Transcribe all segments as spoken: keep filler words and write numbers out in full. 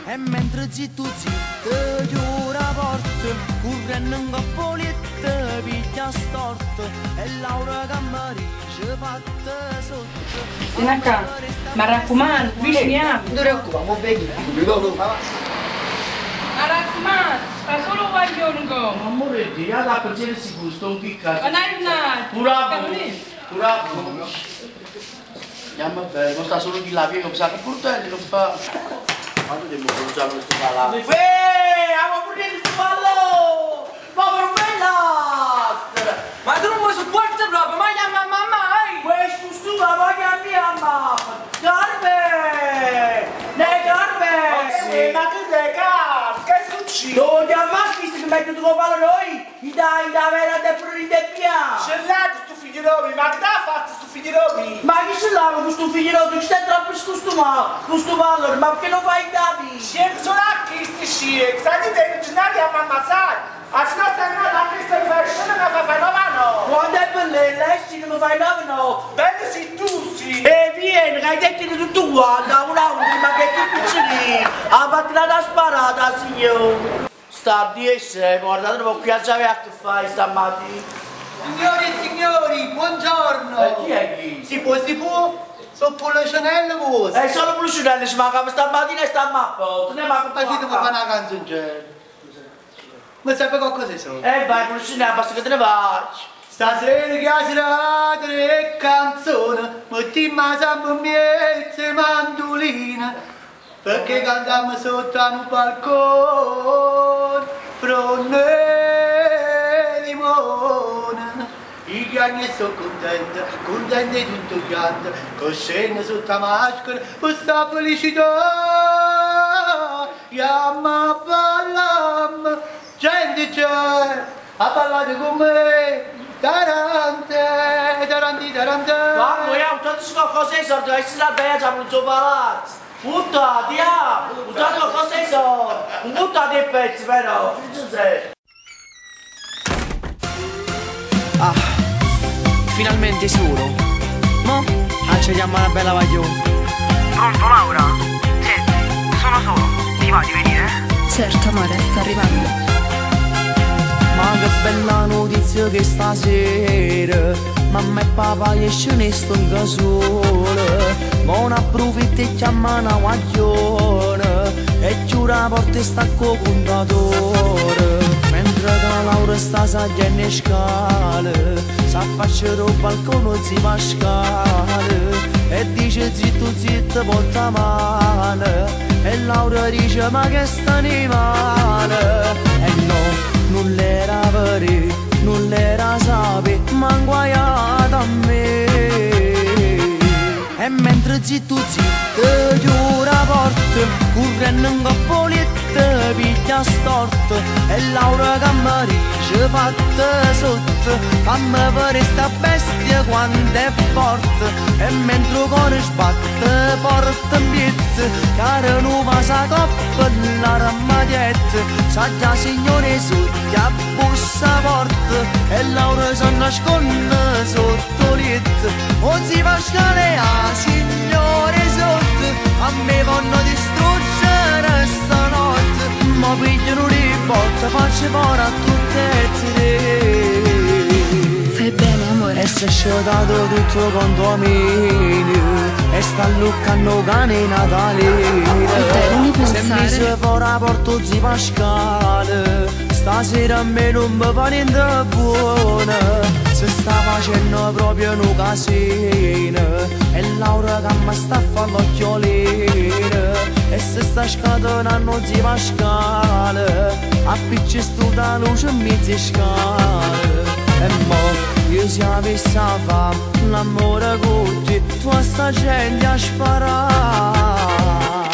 E mentre zitto zitto chiude porta, correndo in coppolietta piglia storto, e Laura che mi dice fatta sotto. Sinacca, ma raccomando, viciniamo. Non ti preoccupare, non vedi. Ma raccomando, sta solo guaglione come. Ma amore, ti ha dato per si gusto un piccato. Ma dai una. Purato, purato. Andiamo bene, non sta solo di là, piego, sa che portelli non fa. Quando devo usare questo palato? Eeeh, avevo pure questo ballo! Povero bella! Ma tu non mi supporti proprio, ma chiama mamma, ehi! Questo tu la voglia mia, mamma! Carme! Ne Carme! Ma che ne Carme? Che succede? Dove chiamare visto che metti tuo ballo noi? Mi dai da vera te pure di te piano! Ce l'ha questo figlio Romi, ma che t'ha fatto questo figlio Romi? Ma chi ce l'ha questo figlio Romi? Ci stai troppo scostumato, questo ballo, ma perché non fai i capi? Scegli solo a chi sti scegli, stai di te originali a mamma sai? A se no stai andando a questa versione non fa fai nove no! Quando è bella, lei si non fai nove no! Bello sei tu sì! E vieni, che hai detto di tutto guarda, un auto, ma che più piccini! Ha fatto una sparata, signore! Sta a dieci, guardate un po' qui a giave a che fai stamattina! Signori e signori, buongiorno! E chi è chi? Si può, si può? Sono Policionello vostro! E solo Policionello ci mancava stamattina e sta a mappa, te ne manca Ma dite mi fa una canzone? Ma sapete cosa sono? E vai Policionello, basta che te ne vai! Stasera che la serata è canzone, mettiamo sempre miezze e mandolina, perché cantiamo sotto un balcone, fronne e limone. I cani sono contenti, contenti di tutto il canto, con scena sotto la maschera, questa felicità. Chiama ballam, gente c'è, a ballare con me. Tarante, taranti, tarante. Ma noi abbiamo tanto qualcosa di soldi, e si sa bene, abbiamo un suo palazzo. Butta, dia, buttate qualcosa di soldi. Non buttate i pezzi, però. Ah, finalmente sicuro. Mo, accediamo una bella vaglione. Pronto Laura? Sì, sono solo. Ti va di venire? Certo amore, sto arrivando. Ma che bella notizia che stasera mamma e papà escono e stanno sole. Ma non approfitta e chiama una guaglione e chiude la porta e sta col contatore. Mentre la Laura sta salendo le scale, s'affaccia al balcone e si fa scale e dice zitto zitto porta mano. E Laura dice ma che sta animale. E no, non l'era vero, non l'era sape, ma guaiata a me. E mentre zitto zitto chiude la porta, correndo in coppolietta piglia storto, e Laura che mi dice fatta sotto, fammi vedere sta bestia quanto è forte. E mentre il cuore sbatte porta in piezza, cara nuova sa coppa la ramadietta, sa già signore sotto a bussa porta, e Laura si nasconde sotto letto. O si fa scale a signore sotto, a me vanno distruggere stanotte, ma pigliano di botte, faccio fuori a tutte e tre. Fai bene amore. E si è scioltato tutto il condominio e sta luccando cane natalino. Se mi si fuori a porto zi Pasquale, stasera a me non mi fa niente buona. Si sta facendo proprio un casino e Laura che mi sta a fare l'occhiolino, e se sta scatenando zi Pasquale, appicci sto da luce in mezzo scale. E mo' io si avessi a fare l'amore con te, tu a sta gente a sparare.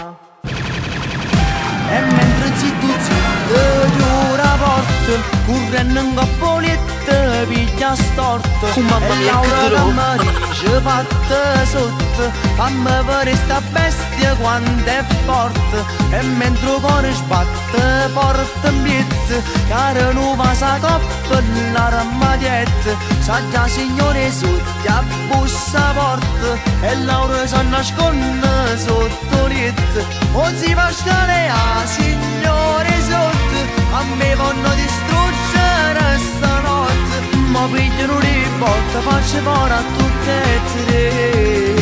E mentre zitto zitto chiude la porta, correndo in coppolietta piglia storto, porta. Oh, mamma E mia, Laura che che droglia. mi dice fatta sotto, fammi vedere sta bestia quanto è forte. E mentre il cuore sbatte forte in piezza, cara nuova sa coppa la rammadietta. Sa già signore sotto a bussa porta, e Laura si nasconde sotto letto. O si va a scale a signore sotto, a me vanno distruggere stanotte. Ma pigliano di botta, faccio fuori a tutte e tre.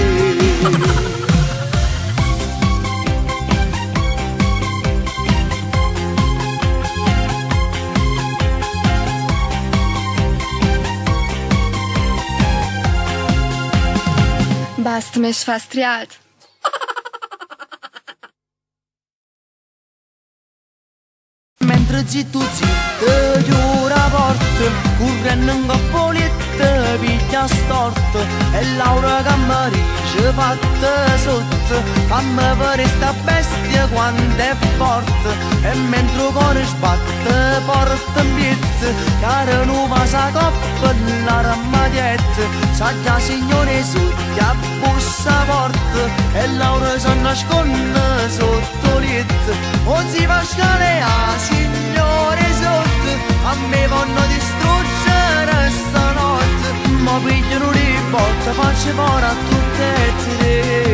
Basta, mi sfastriato. Mentre zitto zitto chiude la porta, correndo in coppolietta piglia storto. E Laura che mi dice fatta sotto, fammi vedere sta bestia quanto è forte. E mentre il cuore sbatte forte in piezza, cara nuova sa coppa la rammadietta. Sa già signore sotto a bussa porta, e Laura si nasconde sotto letto. O si va a scale a signore sotto, a me vanno distruggere stanotte. Ma pigliano di botta, faccio fuori a tutte e tre.